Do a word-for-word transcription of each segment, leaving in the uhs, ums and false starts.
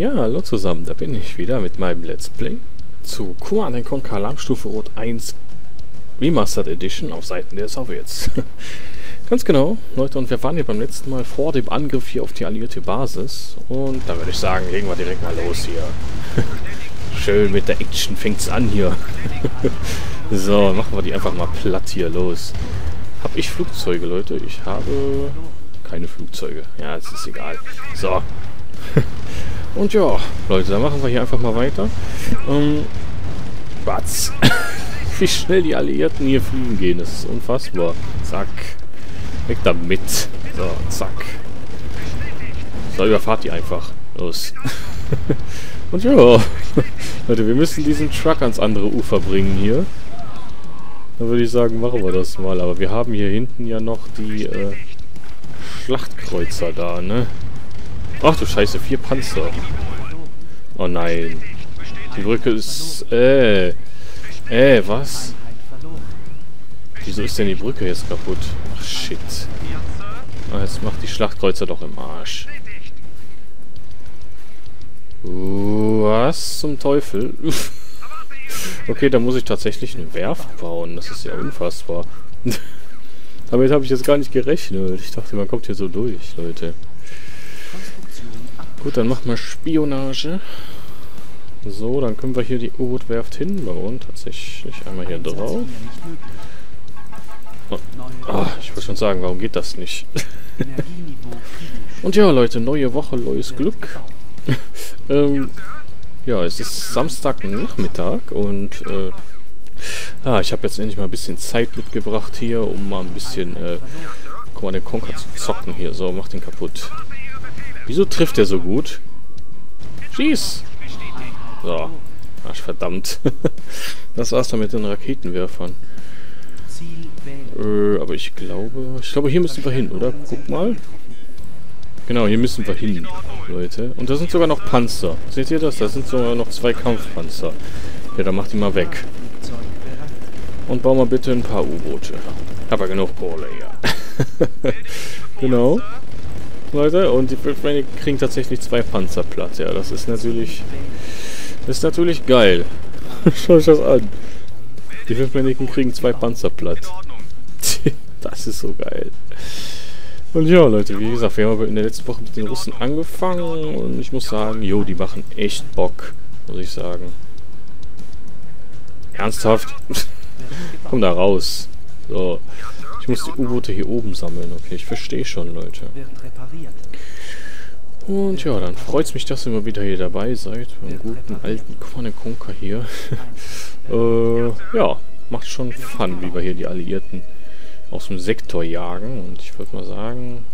Ja, hallo zusammen, da bin ich wieder mit meinem Let's Play zu Command and Conquer Alarmstufe Rot eins Remastered Edition auf Seiten der Sowjets. Ganz genau, Leute, und wir waren hier beim letzten Mal vor dem Angriff hier auf die alliierte Basis. Und da würde ich sagen, legen wir direkt mal los hier. Schön mit der Action fängt's an hier. So, machen wir die einfach mal platt hier, los. Hab ich Flugzeuge, Leute? Ich habe keine Flugzeuge. Ja, es ist egal. So. Und ja, Leute, dann machen wir hier einfach mal weiter. Ähm, was? Wie schnell die Alliierten hier fliegen gehen, das ist unfassbar. Zack. Weg damit. So, zack. So, überfahrt die einfach. Los. Und ja, Leute, wir müssen diesen Truck ans andere Ufer bringen hier. Dann würde ich sagen, machen wir das mal. Aber wir haben hier hinten ja noch die äh, Schlachtkreuzer da, ne? Ach du Scheiße, vier Panzer. Oh nein. Die Brücke ist... Äh... Äh, was? Wieso ist denn die Brücke jetzt kaputt? Ach, shit. Ah, jetzt macht die Schlachtkreuzer doch im Arsch. Uh, was zum Teufel? Okay, da muss ich tatsächlich eine Werft bauen. Das ist ja unfassbar. Damit habe ich jetzt gar nicht gerechnet. Ich dachte, man kommt hier so durch, Leute. Gut, dann machen wir Spionage. So, dann können wir hier die U-Boot-Werft hinbauen. Tatsächlich einmal hier drauf. Oh. Ah, ich wollte schon sagen, warum geht das nicht? Und ja, Leute, neue Woche, neues Glück. ähm, ja, es ist Samstagnachmittag und äh, ah, ich habe jetzt endlich mal ein bisschen Zeit mitgebracht hier, um mal ein bisschen äh, Command and Conquer zu zocken hier. So, mach den kaputt. Wieso trifft er so gut? Schieß! So. Ach, verdammt. Das war's dann mit den Raketenwerfern. Äh, aber ich glaube... Ich glaube, hier müssen wir hin, oder? Guck mal. Genau, hier müssen wir hin, Leute. Und da sind sogar noch Panzer. Seht ihr das? Da sind sogar noch zwei Kampfpanzer. Ja, dann macht die mal weg. Und bauen wir bitte ein paar U-Boote. Hab ja genug Kohle, ja. Genau. Leute, und die Fünfmänner kriegen tatsächlich zwei Panzer platt. Ja, das ist natürlich... Das ist natürlich geil. Schau euch das an. Die Fünfmännigen kriegen zwei Panzer platt. Das ist so geil. Und ja, Leute, wie gesagt, wir haben in der letzten Woche mit den Russen angefangen. Und ich muss sagen, jo, die machen echt Bock, muss ich sagen. Ernsthaft? Komm da raus. So. Ich muss die U-Boote hier oben sammeln. Okay, ich verstehe schon, Leute. Und ja, dann freut es mich, dass ihr immer wieder hier dabei seid. Beim guten alten Command and Conquer hier. äh, ja, macht schon Fun, wie wir hier die Alliierten aus dem Sektor jagen. Und ich würde mal sagen...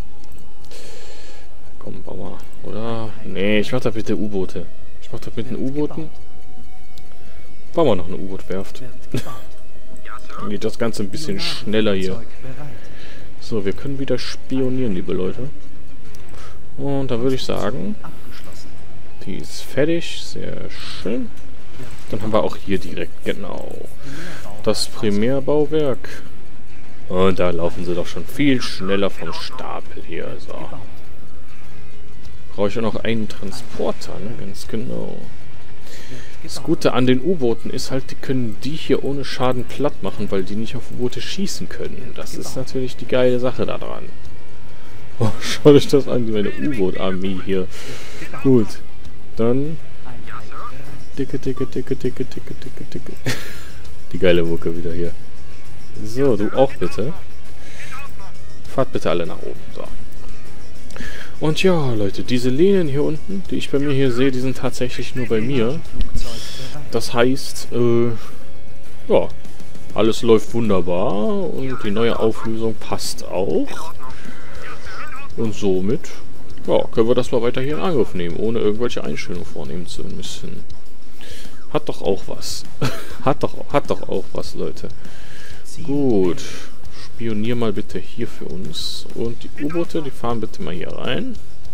Komm, bau mal. Oder? Nee, ich mach da bitte U-Boote. Ich mach da mit den U-Booten. Bauen wir noch eine U-Boot-Werft. Dann geht das Ganze ein bisschen schneller hier. So, wir können wieder spionieren, liebe Leute. Und da würde ich sagen, die ist fertig. Sehr schön. Dann haben wir auch hier direkt, genau, das Primärbauwerk. Und da laufen sie doch schon viel schneller vom Stapel hier. So. Brauche ich auch noch einen Transporter, ne? Ganz genau. Das Gute an den U-Booten ist halt, die können die hier ohne Schaden platt machen, weil die nicht auf U-Boote schießen können. Das ist natürlich die geile Sache daran. Oh, schaut euch das an, meine U-Boot-Armee hier. Gut, dann... Dicke, dicke, dicke, dicke, dicke, dicke, dicke. Die geile Mucke wieder hier. So, du auch bitte. Fahrt bitte alle nach oben. So. Und ja, Leute, diese Linien hier unten, die ich bei mir hier sehe, die sind tatsächlich nur bei mir. Das heißt, äh, ja, alles läuft wunderbar und die neue Auflösung passt auch. Und somit, ja, können wir das mal weiter hier in Angriff nehmen, ohne irgendwelche Einstellungen vornehmen zu müssen. Hat doch auch was. hat doch, hat doch auch was, Leute. Gut. Spionier mal bitte hier für uns. Und die U-Boote, die fahren bitte mal hier rein.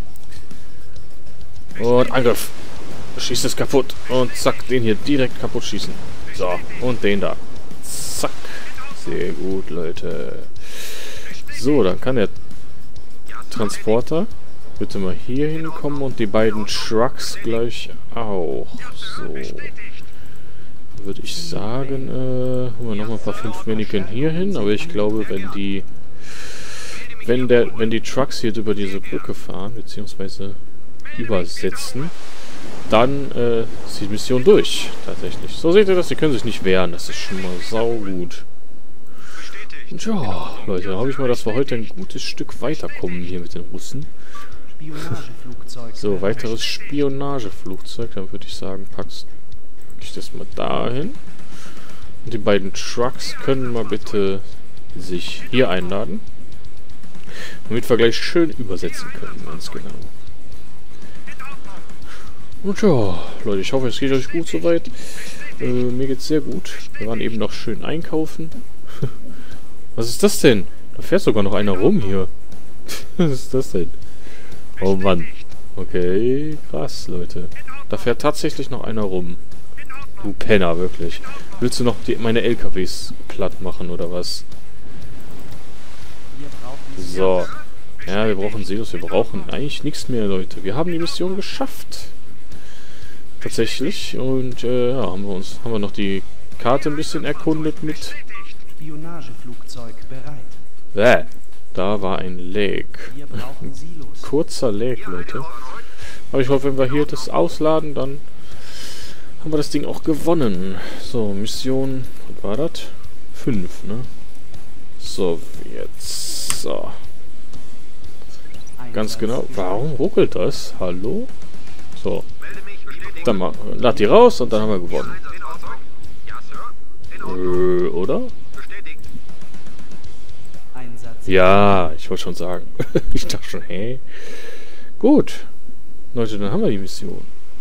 Und Angriff. Schießt es kaputt. Und zack, den hier direkt kaputt schießen. So, und den da. Zack. Sehr gut, Leute. So, dann kann der Transporter bitte mal hier hinkommen und die beiden Trucks gleich auch. So. Würde ich sagen, äh, holen wir nochmal ein paar fünfmännigen hier hin, aber ich glaube, wenn die wenn der wenn die Trucks hier über diese Brücke fahren, beziehungsweise übersetzen, dann äh, ist die Mission durch, tatsächlich. So seht ihr das, die können sich nicht wehren, das ist schon mal saugut. Und ja, Leute, dann hoffe ich mal, dass wir heute ein gutes Stück weiterkommen hier mit den Russen. So, weiteres Spionageflugzeug, dann würde ich sagen, packst ich das mal dahin. Und die beiden Trucks können mal bitte sich hier einladen, damit wir gleich schön übersetzen können, ganz genau. Und ja, Leute, ich hoffe, es geht euch gut soweit. Äh, mir geht's sehr gut. Wir waren eben noch schön einkaufen. Was ist das denn? Da fährt sogar noch einer rum hier. Was ist das denn? Oh Mann. Okay, krass, Leute. Da fährt tatsächlich noch einer rum. Du Penner, wirklich. Willst du noch die, meine L K Ws platt machen, oder was? So. Ja, wir brauchen Silos. Wir brauchen eigentlich nichts mehr, Leute. Wir haben die Mission geschafft. Tatsächlich. Und äh, ja, haben wir uns, haben wir noch die Karte ein bisschen erkundet mit. Spionageflugzeug bereit. Äh, da war ein Lake. Ein kurzer Lake, Leute. Aber ich hoffe, wenn wir hier das ausladen, dann haben wir das Ding auch gewonnen. So, Mission, was war das? fünf, ne? So, jetzt. So. Ganz genau. Warum ruckelt das? Hallo? So. Dann mal, lad die raus und dann haben wir gewonnen. Äh, oder? Ja, ich wollte schon sagen. Ich dachte schon, hey. Gut. Leute, dann haben wir die Mission.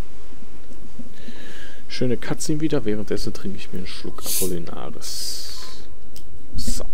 Schöne Cutscene wieder. Währenddessen trinke ich mir einen Schluck Apollinaris. So.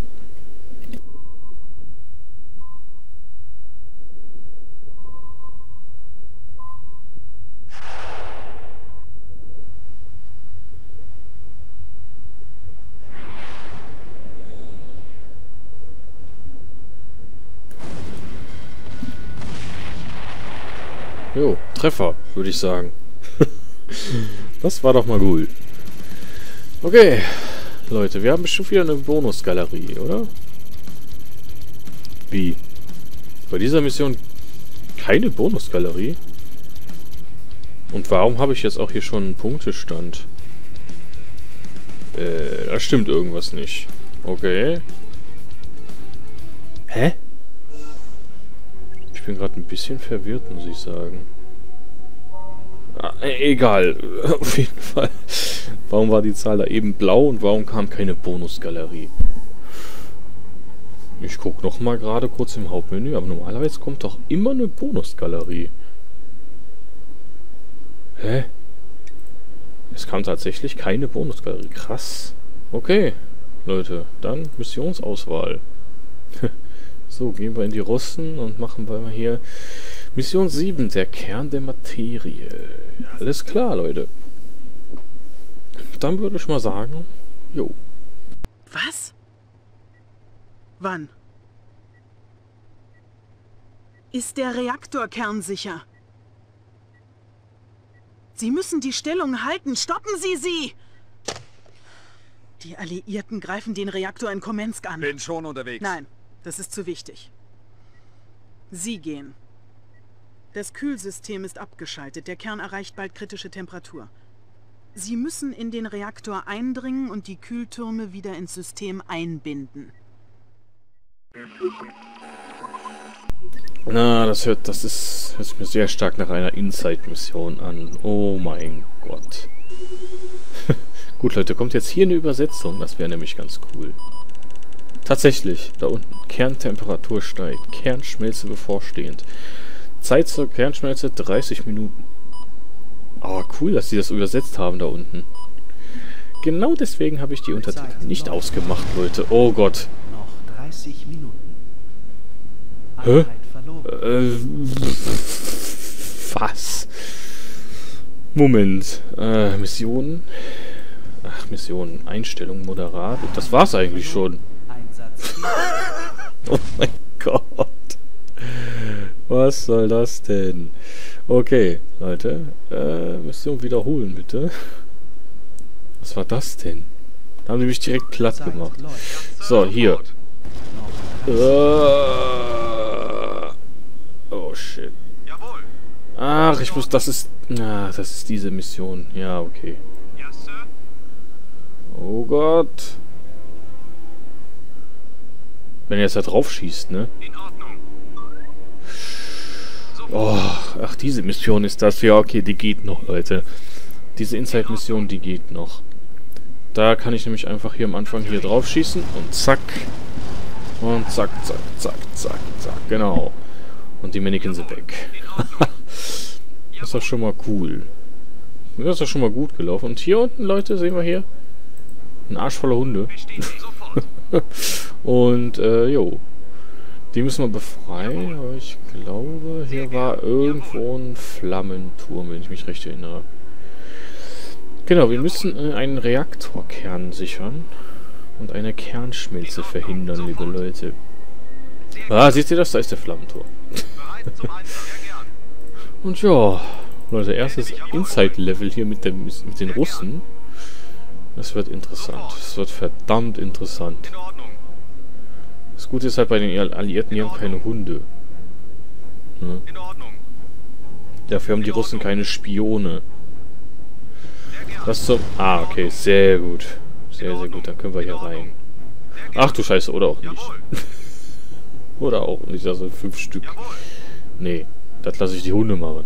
Jo, Treffer, würde ich sagen. Das war doch mal gut. Okay, Leute, wir haben bestimmt wieder eine Bonusgalerie, oder? Wie? Bei dieser Mission keine Bonusgalerie? Und warum habe ich jetzt auch hier schon einen Punktestand? Äh, da stimmt irgendwas nicht. Okay. Hä? Ich bin gerade ein bisschen verwirrt, muss ich sagen. Ah, egal. Auf jeden Fall. Warum war die Zahl da eben blau und warum kam keine Bonusgalerie? Ich gucke nochmal gerade kurz im Hauptmenü, aber normalerweise kommt doch immer eine Bonusgalerie. Hä? Es kam tatsächlich keine Bonusgalerie. Krass. Okay, Leute, dann Missionsauswahl. So, gehen wir in die Russen und machen wir mal hier Mission sieben, der Kern der Materie. Alles klar, Leute. Dann würde ich mal sagen, jo. Was? Wann? Ist der Reaktorkern sicher? Sie müssen die Stellung halten. Stoppen Sie sie! Die Alliierten greifen den Reaktor in Komensk an. Bin schon unterwegs. Nein, das ist zu wichtig. Sie gehen. Das Kühlsystem ist abgeschaltet. Der Kern erreicht bald kritische Temperatur. Sie müssen in den Reaktor eindringen und die Kühltürme wieder ins System einbinden. Na, das hört, das ist, hört sich mir sehr stark nach einer Inside-Mission an. Oh mein Gott. Gut, Leute, kommt jetzt hier eine Übersetzung. Das wäre nämlich ganz cool. Tatsächlich, da unten. Kerntemperatur steigt. Kernschmelze bevorstehend. Zeit zur Kernschmelze dreißig Minuten. Oh, cool, dass sie das übersetzt haben da unten. Genau deswegen habe ich die Untertitel nicht ausgemacht, Leute. Oh Gott. Noch dreißig Minuten. Hä? Äh, was? Moment. Äh, Missionen. Ach, Missionen. Einstellung, moderat. Das war's eigentlich schon. Oh mein Gott. Was Was soll das denn? Okay, Leute. Äh, Mission wiederholen, bitte. Was war das denn? Da haben die mich direkt platt gemacht. So, hier. Uh, oh, shit. Ach, ich muss... Das ist... Ah, das ist diese Mission. Ja, okay. Oh Gott. Wenn er jetzt da drauf schießt, ne? Oh, ach, diese Mission ist das. Ja, okay, die geht noch, Leute. Diese Inside-Mission, die geht noch. Da kann ich nämlich einfach hier am Anfang hier drauf schießen und zack. Und zack, zack, zack, zack, zack. Genau. Und die Mannequins sind weg. Das ist doch schon mal cool. Das ist doch schon mal gut gelaufen. Und hier unten, Leute, sehen wir hier ein Arsch voller Hunde. Und, äh, jo. Die müssen wir befreien, aber ich glaube, hier war irgendwo ein Flammenturm, wenn ich mich recht erinnere. Genau, wir müssen äh, einen Reaktorkern sichern und eine Kernschmelze verhindern, liebe Leute. Ah, seht ihr das? Da ist der Flammenturm. Und ja, Leute, erstes Inside-Level hier mit, dem, mit den Russen. Das wird interessant. Das wird verdammt interessant. Das Gute ist halt bei den Alliierten, die haben keine Hunde. Ne? Dafür haben die Russen keine Spione. Was zum... Ah, okay, sehr gut. Sehr, sehr gut, dann können wir hier rein. Ach du Scheiße, oder auch nicht. Oder auch nicht, also fünf Stück. Nee, das lasse ich die Hunde machen.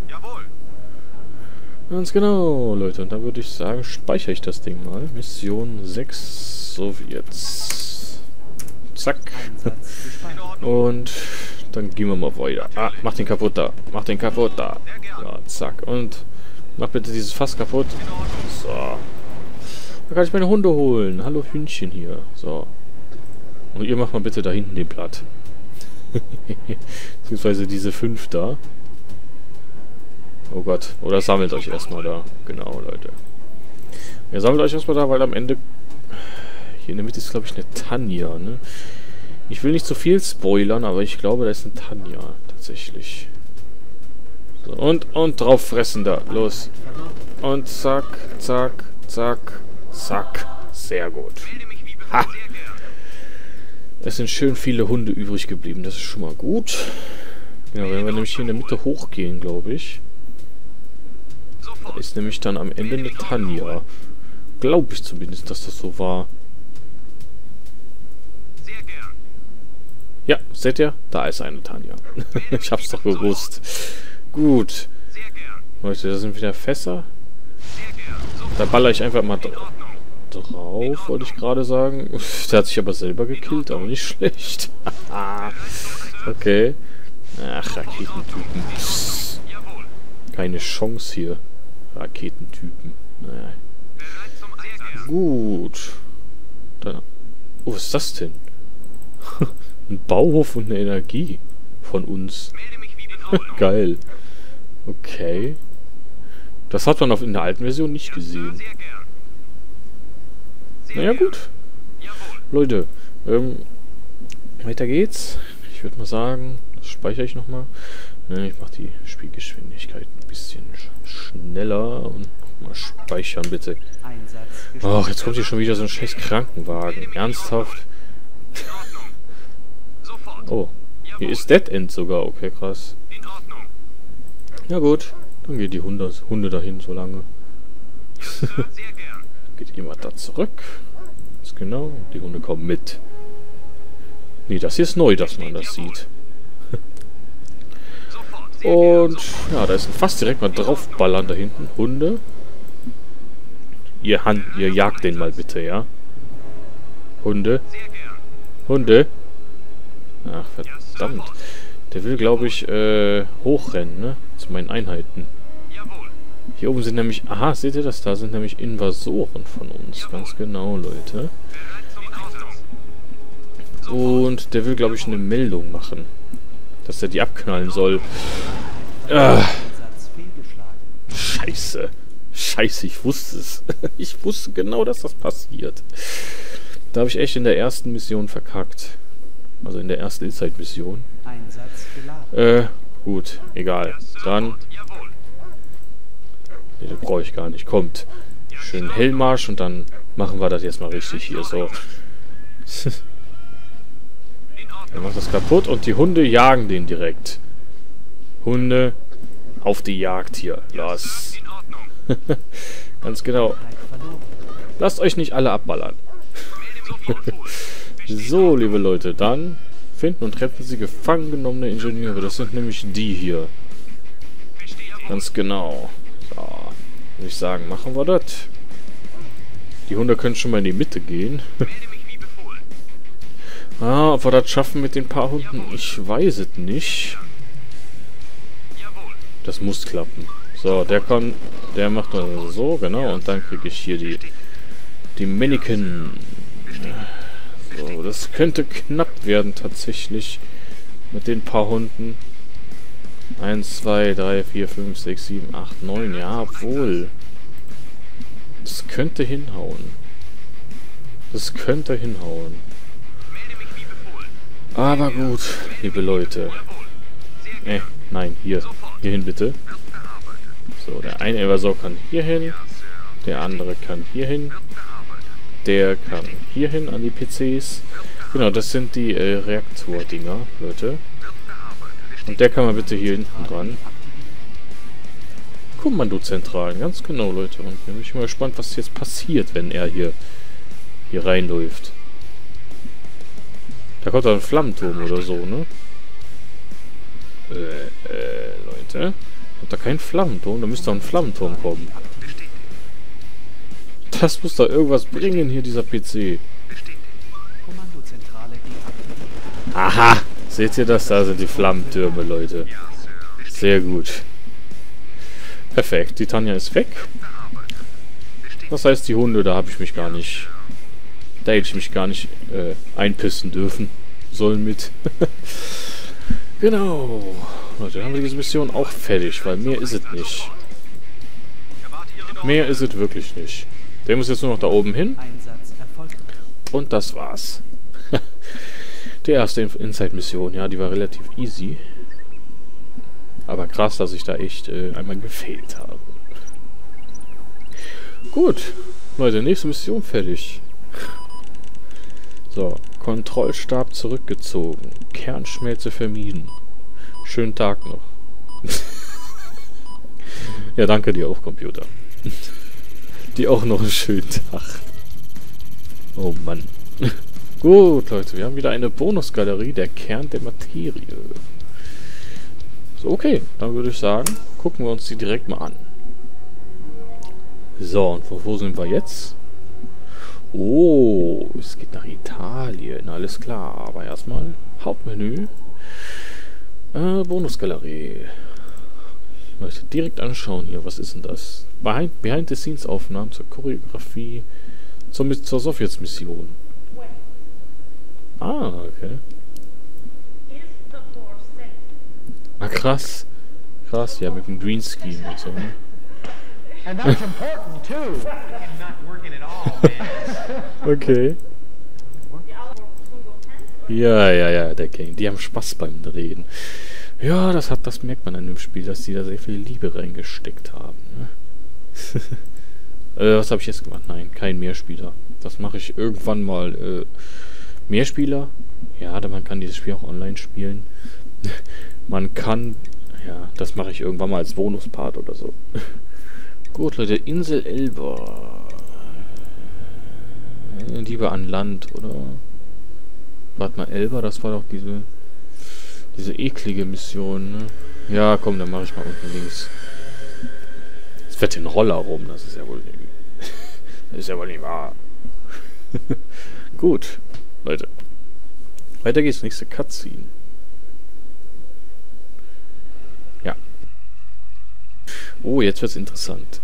Ganz genau, Leute. Und dann würde ich sagen, speichere ich das Ding mal. Mission sechs Sowjets. Zack. Und dann gehen wir mal weiter. Ah, mach den kaputt da. Mach den kaputt da. Ja, zack. Und mach bitte dieses Fass kaputt. So. Da kann ich meine Hunde holen. Hallo Hühnchen hier. So. Und ihr macht mal bitte da hinten den Platt. Beziehungsweise diese fünf da. Oh Gott. Oder sammelt euch erstmal da. Genau, Leute. Ihr sammelt euch erstmal da, weil am Ende... Hier in der Mitte ist, glaube ich, eine Tanja, ne? Ich will nicht zu viel spoilern, aber ich glaube, da ist eine Tanja. Tatsächlich. So, und, und drauf fressen da. Los. Und zack, zack, zack, zack. Sehr gut. Ha! Es sind schön viele Hunde übrig geblieben. Das ist schon mal gut. Ja, wenn wir nämlich hier in der Mitte hochgehen, glaube ich. Da ist nämlich dann am Ende eine Tanja. Glaube ich zumindest, dass das so war. Ja, seht ihr? Da ist eine Tanja. Ich hab's doch gewusst. Gut. Leute, da sind wieder Fässer. Da baller ich einfach mal dra drauf, wollte ich gerade sagen. Der hat sich aber selber gekillt, aber nicht schlecht. Okay. Ach, Raketentypen. Psst. Keine Chance hier. Raketentypen. Naja. Gut. Dann. Oh, was ist das denn? Ein Bauhof und eine Energie von uns. Geil. Okay. Das hat man auf in der alten Version nicht gesehen. Naja, gut. Leute, ähm, weiter geht's. Ich würde mal sagen, das speichere ich nochmal. Ne, ich mache die Spielgeschwindigkeit ein bisschen schneller und mal speichern, bitte. Ach, jetzt kommt hier schon wieder so ein scheiß Krankenwagen. Ernsthaft? Oh, hier ist Dead End sogar. Okay, krass. Ja gut, dann gehen die Hunde, Hunde dahin so lange. Geht jemand da zurück? Das genau, die Hunde kommen mit. Nee, das hier ist neu, dass man das sieht. Und ja, da ist ein Fass, direkt mal draufballern da hinten. Hunde. Ihr, Hand, ihr jagt den mal bitte, ja? Hunde. Hunde. Ach, verdammt. Der will, glaube ich, äh, hochrennen, ne? Zu meinen Einheiten. Hier oben sind nämlich... Aha, seht ihr das? Da sind nämlich Invasoren von uns. Ganz genau, Leute. Und der will, glaube ich, eine Meldung machen. Dass er die abknallen soll. Ah. Scheiße. Scheiße, ich wusste es. Ich wusste genau, dass das passiert. Da habe ich echt in der ersten Mission verkackt. Also in der ersten Inside-Mission. Äh, Gut, egal. Dann... Nee, das brauche ich gar nicht. Kommt. Schön Hellmarsch und dann machen wir das jetzt mal richtig hier. So. Er macht das kaputt und die Hunde jagen den direkt. Hunde auf die Jagd hier. Los. Ganz genau. Lasst euch nicht alle abballern. So, liebe Leute, dann finden und treffen Sie gefangen genommene Ingenieure. Das sind nämlich die hier. Ganz genau. So, würde ich sagen, machen wir das. Die Hunde können schon mal in die Mitte gehen. Ah, ob wir das schaffen mit den paar Hunden, ich weiß es nicht. Das muss klappen. So, der kann, der macht also so, genau, und dann kriege ich hier die, die Mannequin. So, das könnte knapp werden tatsächlich mit den paar Hunden. eins, zwei, drei, vier, fünf, sechs, sieben, acht, neun, ja, obwohl. Das könnte hinhauen. Das könnte hinhauen. Aber gut, liebe Leute. Eh, nein, hier. Hierhin bitte. So, der eine Evasor kann hier hin. Der andere kann hier hin. Der kann hier hin an die P Cs. Genau, das sind die äh, Reaktordinger, Leute. Und der kann mal bitte hier hinten dran. Kommandozentralen, ganz genau, Leute. Und da bin ich mal gespannt, was jetzt passiert, wenn er hier, hier reinläuft. Da kommt da ein Flammenturm oder so, ne? Äh, äh, Leute. Kommt da kein Flammenturm? Da müsste doch ein Flammenturm kommen. Das muss da irgendwas bringen, hier, dieser P C. Aha! Seht ihr das? Da sind die Flammentürme, Leute. Sehr gut. Perfekt. Die Tanja ist weg. Das heißt, die Hunde, da habe ich mich gar nicht... Da hätte ich mich gar nicht äh, einpissen dürfen. Sollen mit. Genau. Leute, dann haben wir diese Mission auch fertig, weil mehr ist es nicht. Mehr ist es wirklich nicht. Der muss jetzt nur noch da oben hin. Und das war's. Die erste Inside-Mission, ja, die war relativ easy. Aber krass, dass ich da echt äh, einmal gefehlt habe. Gut. Leute, nächste Mission fertig. So, Kontrollstab zurückgezogen. Kernschmelze vermieden. Schönen Tag noch. Ja, danke dir auch, Computer. Dir auch noch einen schönen Tag. Oh Mann. Gut, Leute, wir haben wieder eine Bonusgalerie, der Kern der Materie. So, okay, dann würde ich sagen, gucken wir uns die direkt mal an. So, und wo, wo sind wir jetzt? Oh, es geht nach Italien, alles klar. Aber erstmal Hauptmenü. Äh, Bonusgalerie. Leute, direkt anschauen hier. Was ist denn das? Behind, Behind the Scenes Aufnahmen zur Choreografie zur, zur Sowjets-Mission. Ah, okay. Ah, krass. Krass, ja, mit dem Greenscreen und so, ne? And that's important too. Not working at all, man. Okay. Ja, ja, ja, der Gang. Die haben Spaß beim Drehen. Ja, das hat, das merkt man an dem Spiel, dass die da sehr viel Liebe reingesteckt haben. Ne? äh, was habe ich jetzt gemacht? Nein, kein Mehrspieler. Das mache ich irgendwann mal. Äh, Mehrspieler? Ja, man kann dieses Spiel auch online spielen. Man kann... Ja, das mache ich irgendwann mal als Bonuspart oder so. Gut, Leute, Insel Elba. Liebe an Land, oder? Warte mal, Elba, das war doch diese... Diese eklige Mission, ne? Ja, komm, dann mache ich mal unten links. Es fährt den Roller rum, das ist ja wohl nicht... Das ist ja wohl nicht wahr. Gut, Leute. Weiter geht's, nächste Cutscene. Ja. Oh, jetzt wird's interessant.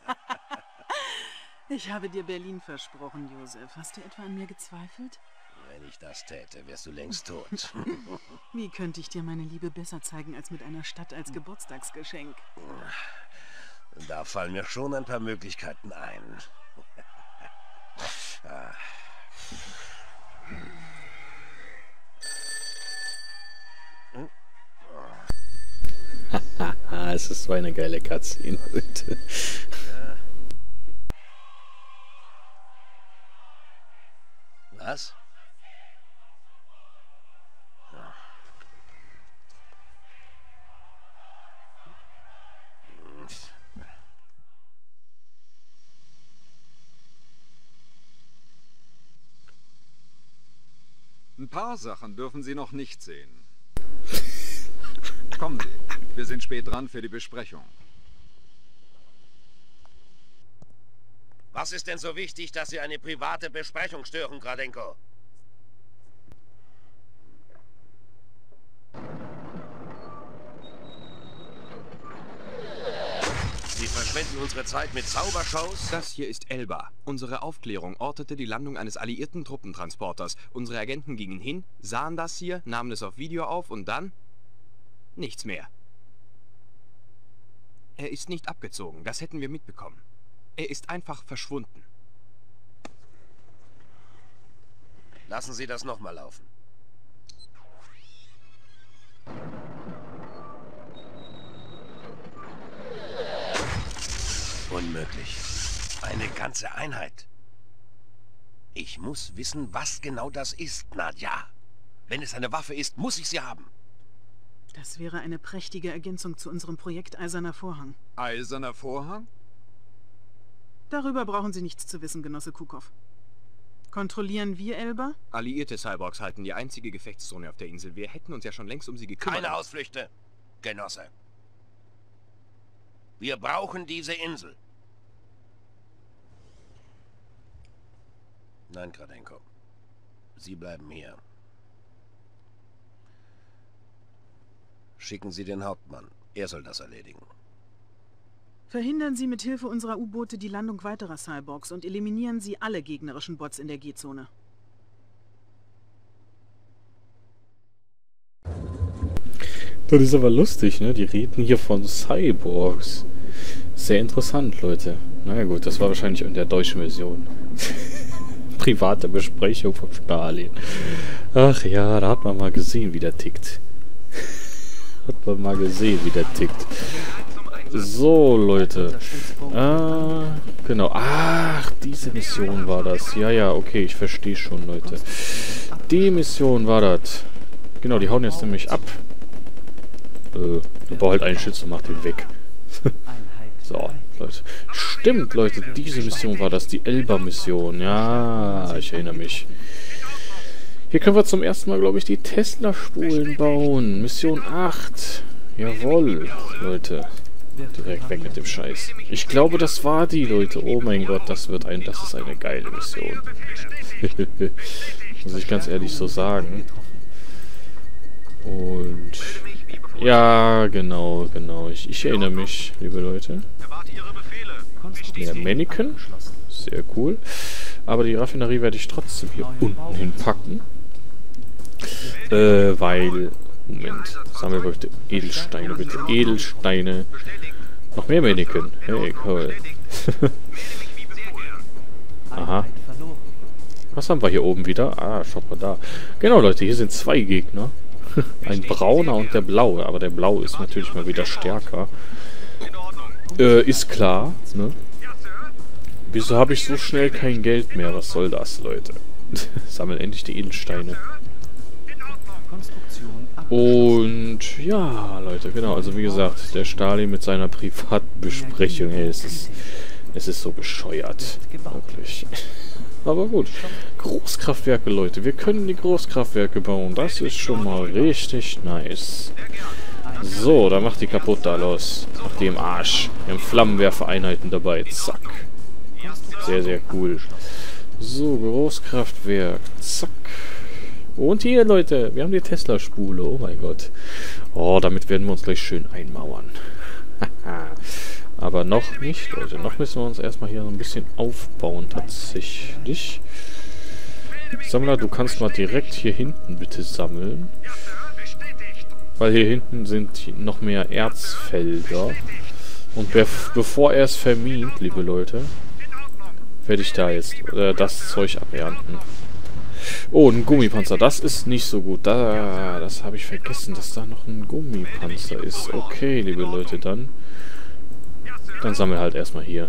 Ich habe dir Berlin versprochen, Josef. Hast du etwa an mir gezweifelt? Wenn ich das täte, wärst du längst tot. Wie könnte ich dir meine Liebe besser zeigen als mit einer Stadt als Geburtstagsgeschenk? Da fallen mir schon ein paar Möglichkeiten ein. Haha, es ist so eine geile Cutscene, Leute. Was? Ein paar Sachen dürfen Sie noch nicht sehen. Kommen Sie, wir sind spät dran für die Besprechung. Was ist denn so wichtig, dass Sie eine private Besprechung stören, Gradenko? Sie verschwenden unsere Zeit mit Zaubershows? Das hier ist Elba. Unsere Aufklärung ortete die Landung eines alliierten Truppentransporters. Unsere Agenten gingen hin, sahen das hier, nahmen es auf Video auf und dann... nichts mehr. Er ist nicht abgezogen, das hätten wir mitbekommen. Er ist einfach verschwunden. Lassen Sie das nochmal laufen. Unmöglich. Eine ganze Einheit. Ich muss wissen, was genau das ist, Nadja. Wenn es eine Waffe ist, muss ich sie haben. Das wäre eine prächtige Ergänzung zu unserem Projekt Eiserner Vorhang. Eiserner Vorhang? Darüber brauchen Sie nichts zu wissen, Genosse Kukow. Kontrollieren wir Elba? Alliierte Cyborgs halten die einzige Gefechtszone auf der Insel. Wir hätten uns ja schon längst um sie gekümmert. Keine Ausflüchte, Genosse. Wir brauchen diese Insel. Nein, Gradenko. Sie bleiben hier. Schicken Sie den Hauptmann. Er soll das erledigen. Verhindern Sie mit Hilfe unserer U-Boote die Landung weiterer Cyborgs und eliminieren Sie alle gegnerischen Bots in der G-Zone. Das ist aber lustig, ne? Die reden hier von Cyborgs. Sehr interessant, Leute. Naja gut, das war wahrscheinlich in der deutschen Version. Private Besprechung von Stalin. Ach ja, da hat man mal gesehen, wie der tickt. Hat man mal gesehen, wie der tickt. So, Leute. Ah, genau. Ach, diese Mission war das. Ja, ja, okay, ich verstehe schon, Leute. Die Mission war das. Genau, die hauen jetzt nämlich ab. Äh, der baut halt einen Schütz und macht ihn weg. So, Leute. Stimmt, Leute, diese Mission war das. Die Elba-Mission. Ja, ich erinnere mich. Hier können wir zum ersten Mal, glaube ich, die Tesla-Spulen bauen. Mission acht. Jawohl, Leute. Direkt weg mit dem Scheiß. Ich glaube, das war die, Leute. Oh mein Gott, das wird ein, das ist eine geile Mission. Muss ich ganz ehrlich so sagen. Und... ja, genau, genau. Ich, ich erinnere mich, liebe Leute. Mehr Mannequin. Sehr cool. Aber die Raffinerie werde ich trotzdem hier unten hinpacken. Äh, weil... Moment. Sammeln wir bitte Edelsteine, bitte. Edelsteine. Noch mehr Mannequin. Hey, cool. Aha. Was haben wir hier oben wieder? Ah, schaut mal da. Genau, Leute, hier sind zwei Gegner. Ein brauner und der blaue. Aber der blaue ist natürlich mal wieder stärker. Äh, ist klar, ne? Wieso habe ich so schnell kein Geld mehr? Was soll das, Leute? Sammeln endlich die Edelsteine. Und ja, Leute, genau. Also wie gesagt, der Stalin mit seiner Privatbesprechung. Hey, es ist, es ist so bescheuert. Wirklich. Aber gut. Großkraftwerke, Leute. Wir können die Großkraftwerke bauen. Das ist schon mal richtig nice. So, dann macht die kaputt da, los. Macht die im Arsch. Wir haben Flammenwerfereinheiten dabei. Zack. Sehr, sehr cool. So, Großkraftwerk. Zack. Und hier, Leute, wir haben die Tesla-Spule. Oh mein Gott. Oh, damit werden wir uns gleich schön einmauern. Aber noch nicht, Leute. Noch müssen wir uns erstmal hier so ein bisschen aufbauen, tatsächlich. Sammler, du kannst mal direkt hier hinten bitte sammeln. Weil hier hinten sind noch mehr Erzfelder. Und be bevor er es vermint, liebe Leute, werde ich da jetzt äh, das Zeug abernten. Oh, ein Gummipanzer. Das ist nicht so gut. Da, das habe ich vergessen, dass da noch ein Gummipanzer ist. Okay, liebe Leute, dann... Dann sammel halt erstmal hier.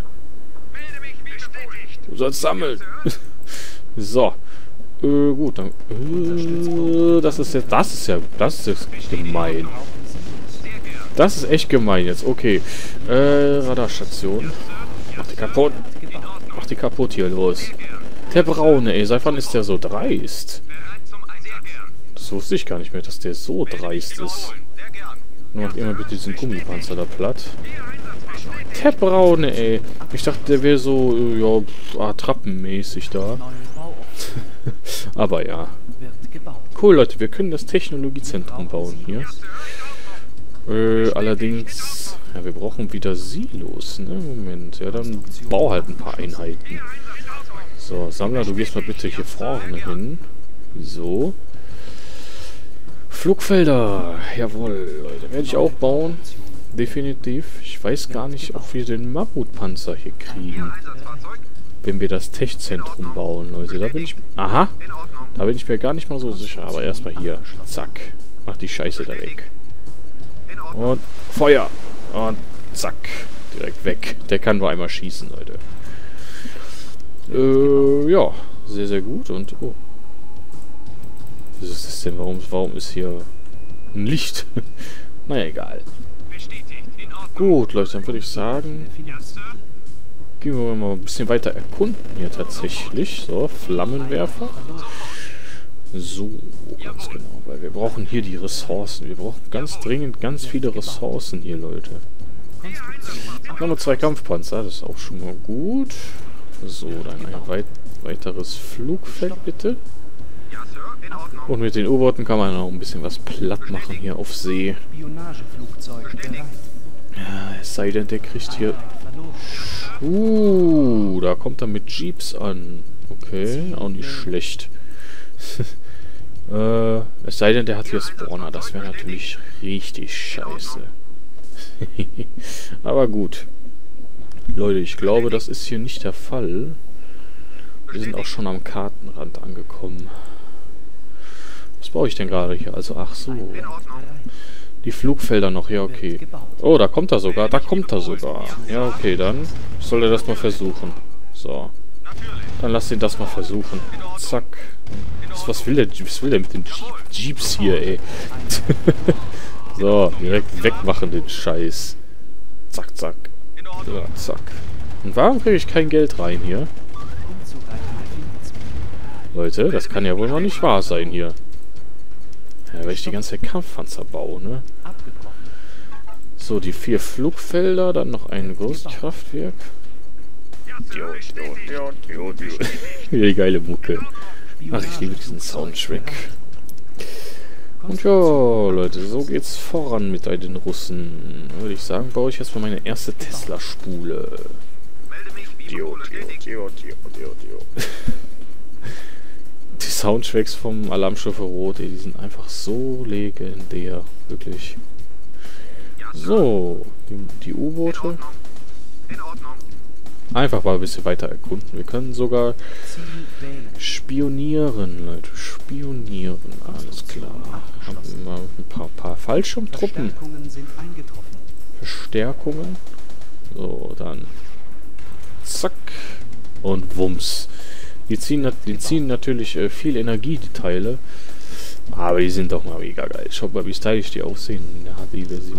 Du sollst sammeln. So. Äh, gut, dann... Äh, das ist jetzt... Das ist ja... Das ist jetzt gemein. Das ist echt gemein jetzt. Okay. Äh, Radarstation. Mach die kaputt. Mach die kaputt hier, los. Der Braune, ey. Seit wann ist der so dreist? Das wusste ich gar nicht mehr, dass der so dreist ist. Macht immer bitte diesen Gummipanzer da platt. Der Braune, ey. Ich dachte, der wäre so, ja, attrappenmäßig da. Aber ja. Cool, Leute. Wir können das Technologiezentrum bauen hier. Äh, allerdings... Ja, wir brauchen wieder Silos, ne? Moment. Ja, dann bau halt ein paar Einheiten. So, Sammler, du gehst mal bitte hier vorne hin. So. Flugfelder. Jawohl, Leute. Werde ich auch bauen. Definitiv. Ich weiß gar nicht, ob wir den Mammutpanzer hier kriegen. Wenn wir das Tech-Zentrum bauen, Leute. Da bin ich... Aha. Da bin ich mir gar nicht mal so sicher. Aber erstmal hier. Zack. Mach die Scheiße da weg. Und Feuer. Und zack. Direkt weg. Der kann nur einmal schießen, Leute. Äh, ja. Sehr, sehr gut. Und, oh. Was ist das denn? Warum, warum ist hier ein Licht? Naja, egal. Gut, Leute, dann würde ich sagen, gehen wir mal ein bisschen weiter erkunden hier tatsächlich. So, Flammenwerfer. So, ganz genau, weil wir brauchen hier die Ressourcen. Wir brauchen ganz dringend ganz viele Ressourcen hier, Leute. Nochmal zwei Kampfpanzer, das ist auch schon mal gut. So, dann ein weit weiteres Flugfeld, bitte. Und mit den U-Booten kann man auch ein bisschen was platt machen hier auf See. Ja, es sei denn, der kriegt hier... Uh, da kommt er mit Jeeps an. Okay, auch nicht schlecht. äh, es sei denn, der hat hier Spawner. Das wäre natürlich richtig scheiße. Aber gut. Leute, ich glaube, das ist hier nicht der Fall. Wir sind auch schon am Kartenrand angekommen. Was baue ich denn gerade hier? Also, ach so. Die Flugfelder noch, ja, okay. Oh, da kommt er sogar, da kommt er sogar. Ja, okay, dann soll er das mal versuchen. So. Dann lass ihn das mal versuchen. Zack. Was, was will der, was will der mit den Jeeps hier, ey? So, direkt wegmachen den Scheiß. Zack, zack. Ja, zack. Und warum kriege ich kein Geld rein hier? Leute, das kann ja wohl noch nicht wahr sein hier. Ja, weil ich die ganze Zeit Kampfpanzer baue, ne? So, die vier Flugfelder, dann noch ein Großkraftwerk. Wie geile Mucke. Ach, ich liebe diesen Soundtrack. Und ja, Leute, so geht's voran mit den Russen. Würde ich sagen, baue ich erstmal meine erste Tesla-Spule. Dio, Dio, Dio, Dio, Dio, Dio. Die Soundtracks vom Alarmstufe Rot, ey, die sind einfach so legendär. Wirklich. So, die, die U-Boote. Einfach mal ein bisschen weiter erkunden. Wir können sogar spionieren, Leute. Spionieren. Alles klar. Haben wir mal ein paar, paar Fallschirmtruppen. Verstärkungen. So, dann. Zack. Und Wumms. Die ziehen, die ziehen natürlich äh, viel Energie, die Teile. Aber die sind doch mal mega geil. Schaut mal, wie stylisch die aussehen in der H D-Version.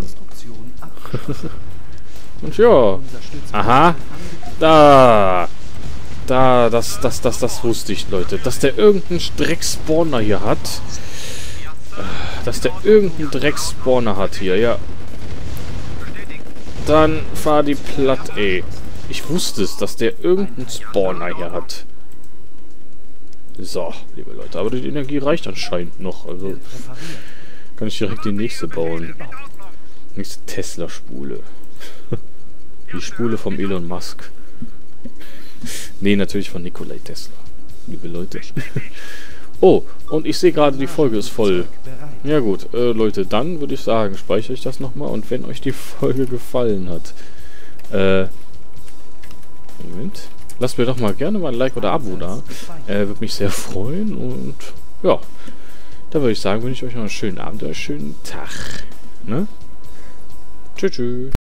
Und ja. Aha. Da. Da, das, das, das, das wusste ich, Leute. Dass der irgendeinen Dreckspawner hier hat. Dass der irgendeinen Dreckspawner hat hier, ja. Dann fahr die platt, ey. Ich wusste es, dass der irgendeinen Spawner hier hat. So, liebe Leute. Aber die Energie reicht anscheinend noch. Also kann ich direkt die nächste bauen. Nächste Tesla-Spule. Die Spule vom Elon Musk. Nee, natürlich von Nikolai Tesla. liebe Leute. Oh, und ich sehe gerade, die Folge ist voll. Ja gut, äh, Leute, dann würde ich sagen, speichere ich das nochmal. Und wenn euch die Folge gefallen hat, äh, Moment, lasst mir doch mal gerne mal ein Like oder Abo da. Äh, würde mich sehr freuen. Und ja, da würde ich sagen, wünsche ich euch noch einen schönen Abend oder einen schönen Tag. Ne? Tschüss, tschüss.